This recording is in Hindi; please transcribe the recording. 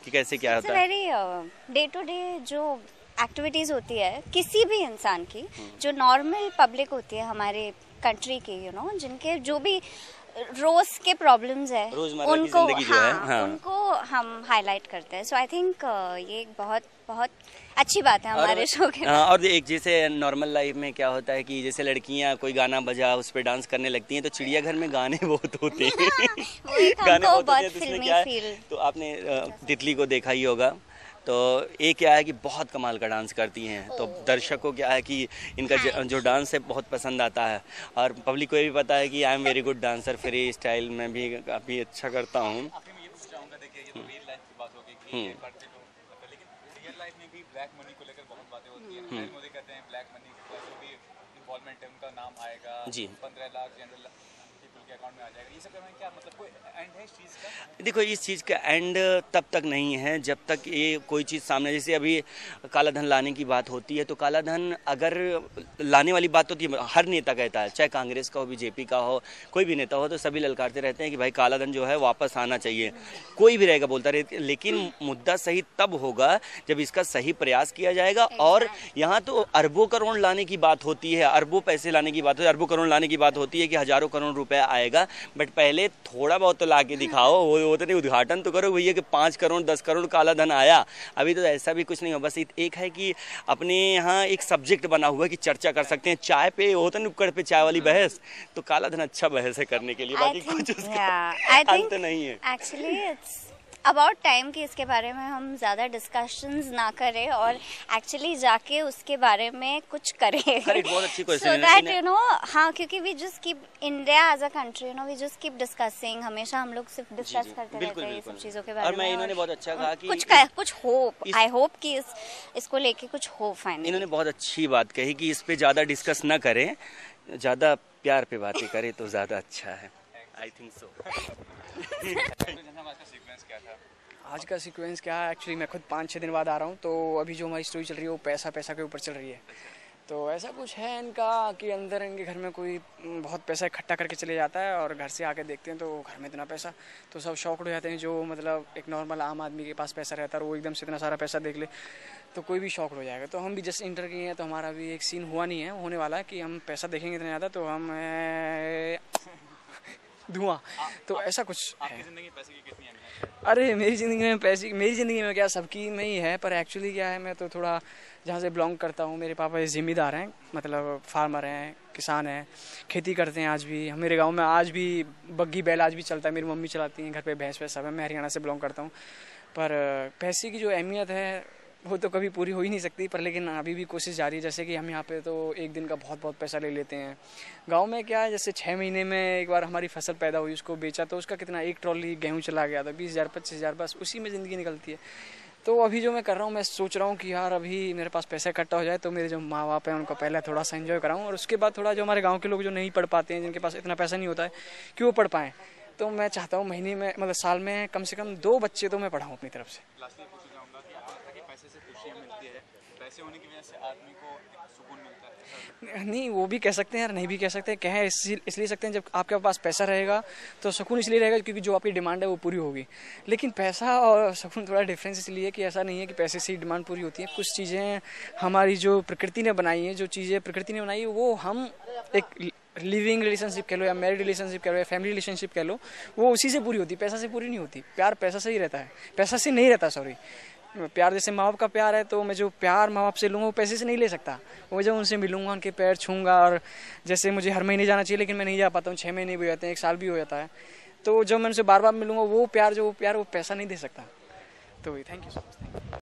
कि कैसे क्या होता है? वेरी डे टू डे जो एक्टिविटीज़ होती है किसी भी इंसान की, जो नॉर्मल पब्लिक होती है हमारे कंट्री की, जिनके जो भी रोज के प्रॉब्लम्स है उनको, उनको हम हाईलाइट करते हैं। सो आई थिंक ये बहुत बहुत अच्छी बात है हमारे शो के। और एक जैसे नॉर्मल लाइफ में क्या होता है कि जैसे लड़कियां कोई गाना बजा उस पे डांस करने लगती हैं, तो चिड़ियाघर में गाने बहुत होते हैं। गाने बहुत होते हैं, तो इसमें क्या है, तो आपने तितली को देखा ही होगा, तो ये क्या है कि बहुत कमाल का डांस करती हैं, तो दर्शक को क्या है कि इनका जो डांस है बहुत पसंद आता है, और पब्लिक को ये भी पता है कि I am very good dancer, freestyle में भी काफ़ी अच्छा करता हूँ। ब्लैक मनी को लेकर बहुत बातें होती हैं। नरेंद्र मोदी कहते हैं ब्लैक मनी का जो भी इन्वॉल्वमेंट है उनका नाम आएगा जी, 15 लाख जनरल पीपल के अकाउंट में आ जाएगा। ये सब में क्या मतलब कोई एंड है इस चीज़ का? देखो, इस चीज़ का एंड तब तक नहीं है जब तक ये कोई चीज़ सामने, जैसे अभी काला धन लाने की बात होती है, तो काला धन अगर लाने वाली बात होती है, हर नेता कहता है, चाहे कांग्रेस का हो, बीजेपी का हो, कोई भी नेता हो, तो सभी ललकारते रहते हैं कि भाई काला धन जो है वापस आना चाहिए, कोई भी रहेगा बोलता रहे, लेकिन मुद्दा सही तब होगा जब इसका सही प्रयास किया जाएगा। और यहाँ तो अरबों करोड़ लाने की बात होती है, अरबों पैसे लाने की बात होती है, अरबों करोड़ लाने की बात होती है कि हजारों करोड़ रुपया आएगा, बट पहले थोड़ा बहुत तो ला के दिखाओ, वो तो नहीं, उद्घाटन तो करो भैया कि 5 करोड़ 10 करोड़ काला धन आया। अभी तो ऐसा भी कुछ नहीं हो, बस एक है कि अपने यहाँ एक सब्जेक्ट बना हुआ है कि चर्चा कर सकते हैं, चाय पे होता है नुक्कड़ पे चाय वाली बहस, तो काला धन अच्छा बहस है करने के लिए, बाकी कुछ अंत नहीं है। एक्चुअली इट्स अबाउट टाइम कि इसके बारे में हम ज़्यादा डिस्कशंस ना करें और एक्चुअली जाके उसके बारे में कुछ करें। बहुत अच्छी सो दैट हाँ, क्योंकि we just keep India as a country, we just keep discussing, हमेशा हम लोग सिर्फ डिस्कस करते रहते हैं ये सब चीज़ों के बारे में। और मैं इन्होंने बहुत अच्छा कहा कि कुछ होप, आई होप कि इसको लेके कुछ होप फाइनली। इन्होंने बहुत अच्छी बात कही कि इस पे ज़्यादा डिस्कस ना करें, ज़्यादा प्यार पे बातें करें तो ज़्यादा अच्छा है। I think so. आज का सीक्वेंस क्या है, एक्चुअली मैं खुद 5-6 दिन बाद आ रहा हूँ, तो अभी जो हमारी स्टोरी चल रही है वो पैसा के ऊपर चल रही है। तो ऐसा कुछ है इनका कि अंदर इनके घर में कोई बहुत पैसा इकट्ठा करके चले जाता है, और घर से आके देखते हैं तो घर में इतना पैसा, तो सब शॉक्ड हो जाते हैं। जो मतलब एक नॉर्मल आम आदमी के पास पैसा रहता है और वो एकदम से इतना सारा पैसा देख ले तो कोई भी शॉक्ड हो जाएगा। तो हम भी जस्ट इंटर किए हैं, तो हमारा भी एक सीन हुआ नहीं है, होने वाला है कि हम पैसा देखेंगे इतना ज़्यादा तो हम धुआं, तो ऐसा कुछ है। आपकी ज़िंदगी में पैसे की कितनी अहमियत है? अरे मेरी ज़िंदगी में क्या, सबकी में ही है, पर एक्चुअली क्या है, मैं तो थोड़ा जहाँ से बिलोंग करता हूँ, मेरे पापा ज़िम्मेदार हैं, मतलब फार्मर हैं, किसान हैं, खेती करते हैं। आज भी मेरे गांव में आज भी बग्गी बैल आज भी चलता है, मेरी मम्मी चलाती हैं, घर पे भैंस सब है। मैं हरियाणा से बिलोंग करता हूँ, पर पैसे की जो अहमियत है वो तो कभी पूरी हो ही नहीं सकती, पर लेकिन अभी भी कोशिश जारी है। जैसे कि हम यहाँ पे तो एक दिन का बहुत पैसा ले लेते हैं। गांव में क्या है, जैसे 6 महीने में एक बार हमारी फसल पैदा हुई, उसको बेचा तो उसका कितना, 1 ट्रॉली गेहूं चला गया था, 20,000 25,000, बस उसी में ज़िंदगी निकलती है। तो अभी जो मैं कर रहा हूँ, मैं सोच रहा हूँ कि यार अभी मेरे पास पैसा इकट्ठा हो जाए तो मेरे जो माँ बाप हैं उनको पहले थोड़ा सा एंजॉय कराऊँ, और उसके बाद थोड़ा जो हमारे गाँव के लोग जो नहीं पढ़ पाते हैं, जिनके पास इतना पैसा नहीं होता है कि वो पढ़ पाएँ, तो मैं चाहता हूँ महीने में, मतलब साल में कम से कम 2 बच्चे तो मैं पढ़ाऊँ अपनी तरफ से। पैसे होने की वजह से आदमी को सुकून मिलता है? नहीं, वो भी कह सकते हैं और नहीं भी कह सकते। कहें इसलिए सकते हैं, जब आपके पास पैसा रहेगा तो सुकून इसलिए रहेगा क्योंकि जो आपकी डिमांड है वो पूरी होगी। लेकिन पैसा और सुकून थोड़ा डिफरेंस इसलिए कि ऐसा नहीं है कि पैसे से ही डिमांड पूरी होती है। कुछ चीज़ें हमारी जो प्रकृति ने बनाई है, जो चीज़ें प्रकृति ने बनाई है, वो हम एक लिविंग रिलेशनशिप कह लो या मैरिड रिलेशनशिप कह लो या फैमिली रिलेशनशिप कह लो, वो उसी से पूरी होती है, पैसा से पूरी नहीं होती। प्यार पैसा से ही रहता है, पैसा से नहीं रहता, सॉरी। प्यार जैसे माँ बाप का प्यार है, तो मैं जो प्यार माँ बाप से लूँगा वो पैसे से नहीं ले सकता। वो जब उनसे मिलूंगा, उनके पैर छूँगा, और जैसे मुझे हर महीने जाना चाहिए लेकिन मैं नहीं जा पाता हूँ, 6 महीने भी हो जाते हैं, 1 साल भी हो जाता है, तो जब मैं उनसे बार बार मिलूंगा वो प्यार वो पैसा नहीं दे सकता। तो थैंक यू सो मच।